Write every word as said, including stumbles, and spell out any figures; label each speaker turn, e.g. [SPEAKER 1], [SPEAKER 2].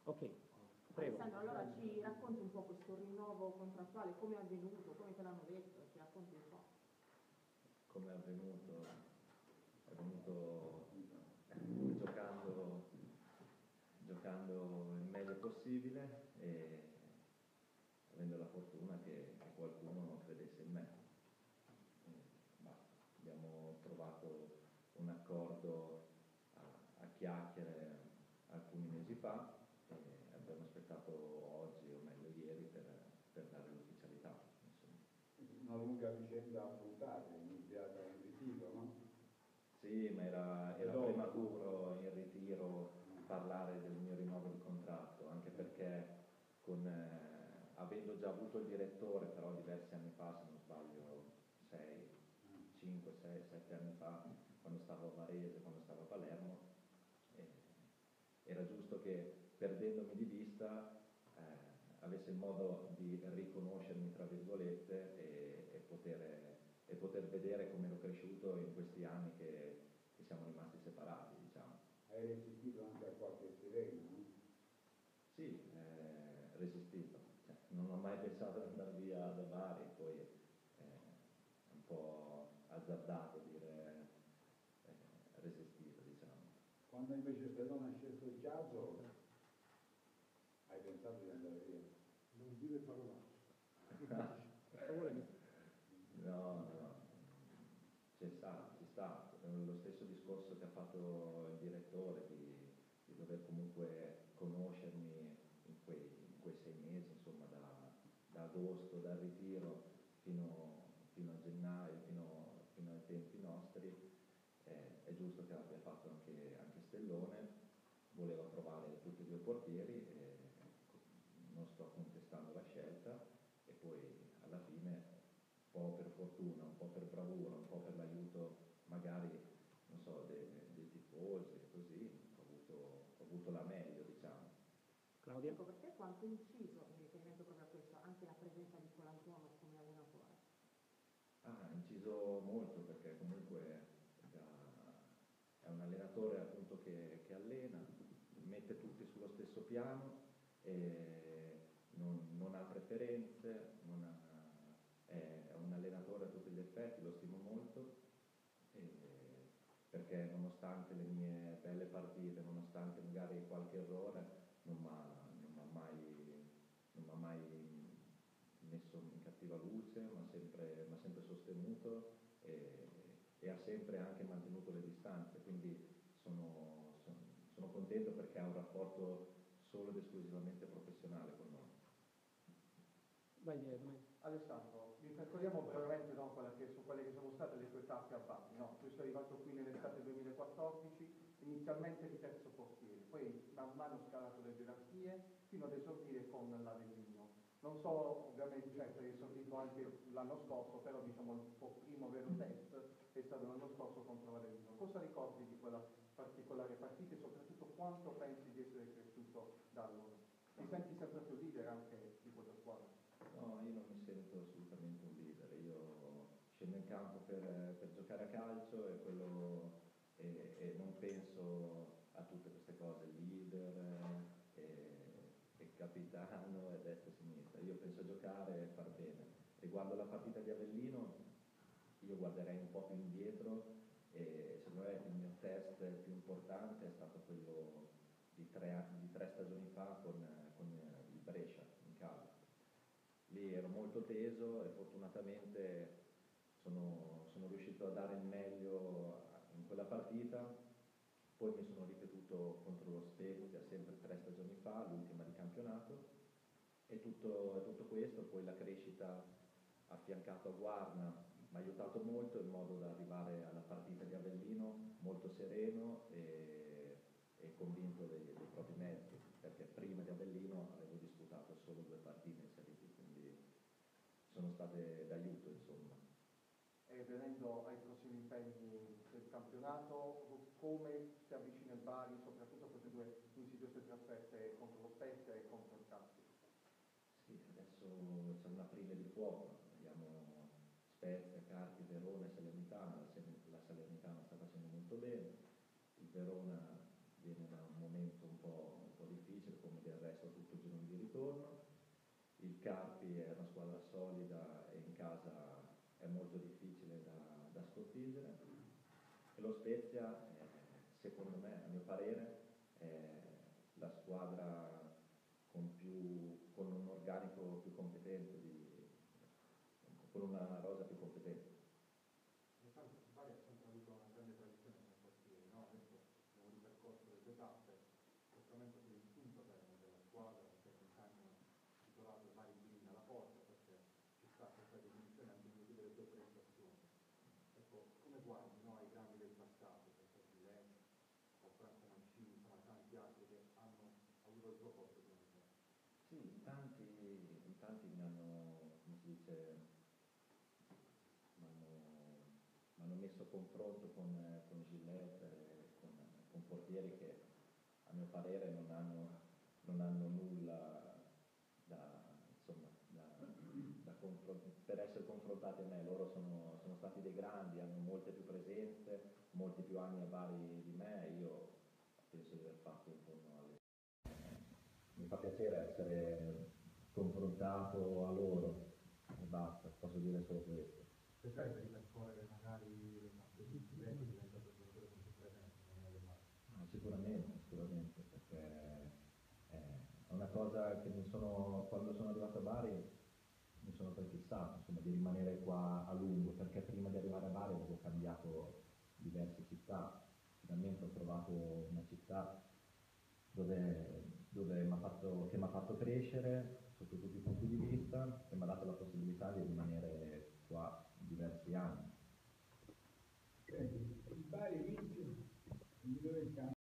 [SPEAKER 1] Ok, prego.
[SPEAKER 2] Alessandro, allora ci racconti un po' questo rinnovo contrattuale, come è avvenuto, come te l'hanno detto, ci racconti un po'.
[SPEAKER 3] Come è avvenuto? È avvenuto giocando, giocando il meglio possibile e avendo la fortuna che, che qualcuno credesse in me. E basta. Abbiamo trovato un accordo a, a chiacchiere alcuni mesi fa e abbiamo aspettato oggi, o meglio ieri, per, per dare l'ufficialità.
[SPEAKER 4] Una lunga vicenda affrontata, iniziata in ritiro, no?
[SPEAKER 3] Sì, ma era, era prematuro in ritiro parlare del mio rinnovo di contratto, anche perché con, eh, avendo già avuto il direttore, però diversi anni fa, se non sbaglio, sei, cinque, sei, sette anni fa, quando stavo a Varese, quando stavo a Palermo, eh, era giusto che perdendomi di vista eh, avesse il modo di riconoscermi, tra virgolette, e, e, poter, e poter vedere come ero cresciuto in questi anni che, che siamo rimasti separati, diciamo.
[SPEAKER 4] Hai resistito anche a qualche sirena, no?
[SPEAKER 3] Sì, eh, resistito. Cioè, non ho mai pensato di andare via da Bari, poi eh, è un po' azzardato dire eh, resistito, diciamo.
[SPEAKER 4] Quando invece Stellone ha scelto il caso, hai pensato di andare via?
[SPEAKER 5] Non dire parolacce.
[SPEAKER 3] No, no, c'è stato, c'è stato. Lo stesso discorso che ha fatto il direttore di, di dover comunque conoscermi in quei, in quei sei mesi, insomma, da, da agosto, dal ritiro fino, fino a gennaio, fino, fino ai tempi nostri. Eh, è giusto che l'abbia fatto anche, anche Stellone. Voleva provare tutti e due i portieri e non sto contestando la scelta, e poi alla fine, un po' per fortuna, un po' per bravura, un po' per l'aiuto magari, non so, dei, dei tifosi, così, ho avuto, ho avuto la meglio, diciamo.
[SPEAKER 1] Claudia?
[SPEAKER 2] Ecco, per te quanto è inciso, in riferimento proprio a questo, anche la presenza di Colantuono come allenatore?
[SPEAKER 3] Ah, ha inciso molto, perché comunque da, è un allenatore appunto che, che allena, mette tutti sullo stesso piano, e non, non ha preferenze, non ha, è un allenatore a tutti gli effetti, lo stimo molto, e, perché nonostante le mie belle partite, nonostante magari qualche errore, non mi ha mai, non m'ha mai messo in cattiva luce, mi ha sempre, m'ha sempre sostenuto e, e ha sempre anche mantenuto le distanze, quindi sono, sono, sono contento perché ha un rapporto solo ed esclusivamente professionale con noi.
[SPEAKER 1] Vai, vai.
[SPEAKER 6] Alessandro, ripercorriamo brevemente no, quella che, su quelle che sono state le tue tappe a Bari. No? Tu sei arrivato qui nell'estate duemilaquattordici, inizialmente di terzo portiere, poi man mano scalato le gerarchie fino ad esordire con l'Avellino. Non so, ovviamente, certo, hai esordito anche l'anno scorso, però diciamo il tuo primo vero test è stato l'anno scorso contro l'Avellino. Cosa ricordi di quella particolare partita e soprattutto quanto pensi di essere cresciuto da allora? Ti senti sempre più leader anche di quella squadra?
[SPEAKER 3] No, io non mi sento assolutamente un leader, io scendo in campo per, per giocare a calcio e, quello, e, e non penso a tutte queste cose, leader e, e capitano e destra e sinistra, io penso a giocare e far bene. Riguardo la partita di Avellino, io guarderei un po' più indietro e secondo me il mio test più importante è stato quello di tre, di tre stagioni fa con, con il Brescia in casa. Lì ero molto teso e fortunatamente sono, sono riuscito a dare il meglio in quella partita, poi mi sono ripetuto contro lo Spezia sempre tre stagioni fa, l'ultima di campionato, e tutto, tutto questo, poi la crescita affiancato a Guarna mi ha aiutato molto in modo da arrivare alla partita di Avellino molto sereno e, e convinto dei, dei propri mezzi, perché prima di Avellino avevo disputato solo due partite in Serie B, quindi sono state d'aiuto, insomma.
[SPEAKER 6] E venendo ai prossimi impegni del campionato, come si avvicina il Bari, soprattutto a queste due insidiose trasferte contro lo Spezia e contro il Cagliari?
[SPEAKER 3] Sì, adesso c'è un aprile di fuoco, abbiamo Spezia, Carpi, Verona e Salernitana. La Salernitana sta facendo molto bene, il Verona viene da un momento un po', un po' difficile, come del il Carpi è una squadra solida e in casa è molto difficile da, da sconfiggere. E lo Spezia, eh, secondo me, a mio parere, è la squadra con, più, con un organico più competente, di, con una rosa più competente.
[SPEAKER 6] Intanto il Bari ha sempre avuto una grande tradizione come portiere, no? Adesso abbiamo ripercorso le due tappe, sicuramente per il quinto termine della squadra, perché quest'anno ha titolato vari tiri dalla porta, perché ci sta questa definizione anche in delle sue prestazioni. Ecco, come guardi, no, ai grandi del passato, perché Gillette o Franco Mancini, insomma tanti altri che hanno avuto il suo posto come te?
[SPEAKER 3] Sì, in tanti, in tanti mi hanno, come si dice, mi hanno, mi hanno messo a confronto con, con Gillette, e con, con portieri che a mio parere non hanno, non hanno nulla da, insomma, da, da confron- per essere confrontati a me. Loro sono, sono stati dei grandi, hanno molte più presenze, molti più anni a Bari di me. Io penso di aver fatto intorno alle... Mi fa piacere essere confrontato a loro e basta, posso dire solo questo.
[SPEAKER 6] Cercare di ripercorrere magari le tappe di Gillette diventa per giocatore con più presenza, non è male.
[SPEAKER 3] No, sicuramente, sicuramente, perché è una cosa che mi sono, quando sono arrivato a Bari mi sono prefissato, insomma, di rimanere qua a lungo, perché prima di arrivare a Bari avevo cambiato diverse città. Finalmente ho trovato una città dove, dove m'ha fatto, che mi ha fatto crescere sotto tutti i punti di vista e mi ha dato la possibilità di rimanere qua diversi anni.
[SPEAKER 4] Il Bari vince